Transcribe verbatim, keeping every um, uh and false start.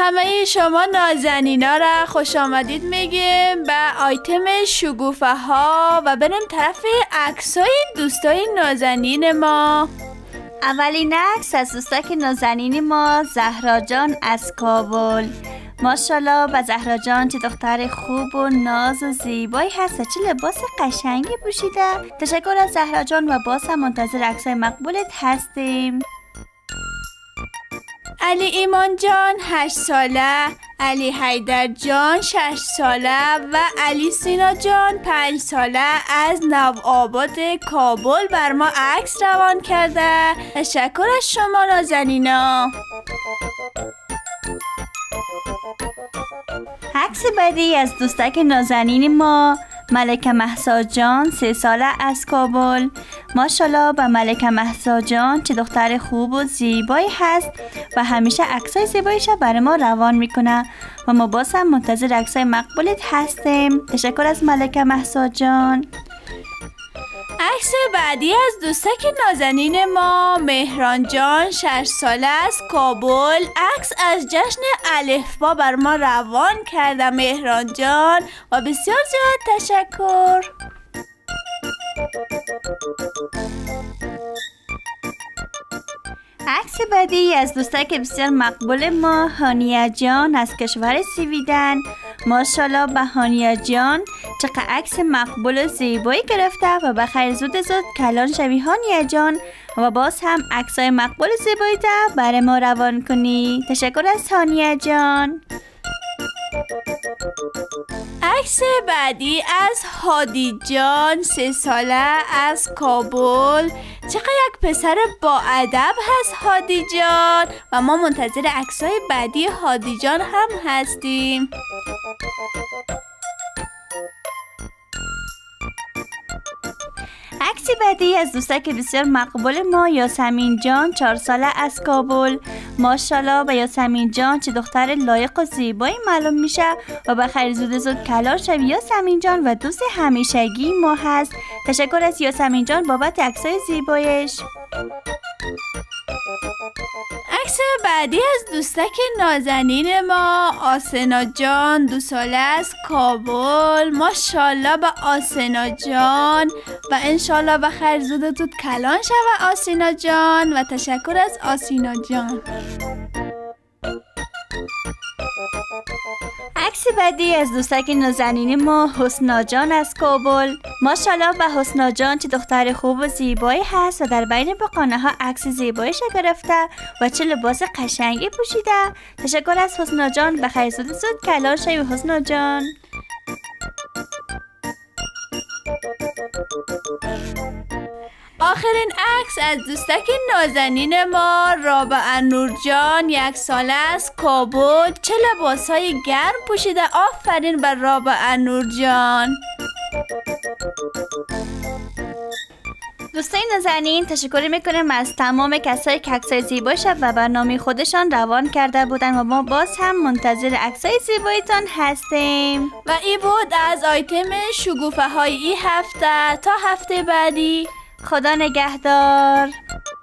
همه شما نازنینا را خوش آمدید میگیم به آیتم شگوفه ها و بریم طرف عکسای دوستای نازنین ما. اولین عکس از دوستای نازنین ما زهرا جان از کابل. ماشاءالله به زهرا جان چه دختر خوب و ناز و زیبایی هست و چه لباس قشنگی پوشیده. تشکر از زهرا جان و باز هم منتظر عکسای مقبولت هستیم. علی ایمان جان هشت ساله، علی حیدر جان شش ساله و علی سینا جان پنج ساله از نوآباد کابل بر ما عکس روان کرده. تشکر از شما نازنینا. عکس بعدی از دوستک نازنین ما ملکه مهسا جان سه ساله از کابل. ماشاءالله به ملکه مهسا جان چه دختر خوب و زیبایی هست و همیشه عکسای زیبایش برای ما روان میکنه و ما باز هم منتظر عکسای مقبولت هستیم. تشکر از ملکه مهسا جان. عکس بعدی از دوستک نازنین ما مهران جان شش ساله از کابل. عکس از جشن الفبا بر ما روان کرده مهران جان و بسیار زیاد تشکر. عکس بعدی از دوستک بسیار مقبول ما هانیه جان از کشور سویدن. ماشاءالله به هانیه جان چقدر عکس مقبول و زیبایی گرفته و بخیر زود زود کلان شوی هانیه جان و باز هم عکسای مقبول زیبایی ده برای ما روان کنی. تشکر از هانیه جان. عکس بعدی از هادی جان سه ساله از کابل. چقدر یک پسر با ادب هست هادی جان و ما منتظر عکسای بعدی هادی جان هم هستیم. عکس بعدی از دوستک بسیار مقبول ما یاسمین جان چهار ساله از کابل. ماشاءالله به یاسمین جان چه دختر لایق و زیبایی معلوم میشه و بخیر زود زود کلار شوی یاسمین جان و دوست همیشگی ما هست. تشکر از یاسمین جان بابت عکسای زیبایش. عکس بعدی از دوستک نازنین ما آسنا جان دو ساله از کابل. ماشاءالله به آسنا جان و انشالله بخیر زود زود کلان شوه آسینا جان و تشکر از آسینا جان. عکس بعدی از دوستک نازنین ما حسنا جان از کابل. ماشاءالله به حسنا جان چه دختر خوب و زیبایی هست و در بین بقانه ها عکس زیبایش گرفته و چه لباس قشنگی پوشیده. تشکر از حسنا جان. بخیر زود زود کلان شوی حسنا جان. آخرین عکس از دوستک نازنین ما رابعه نور جان یک ساله از کابل. چه لباسهای گرم پوشیده. آفرین بر رابعه نور جان. دوستای نازنین تشکر میکنیم از تمام کسایی که عکسای زیبایش و برنامه خودشان روان کرده بودن و ما باز هم منتظر عکسای زیبایتان هستیم. و ای بود از آیتم شگوفه های ای هفته. تا هفته بعدی خدا نگهدار.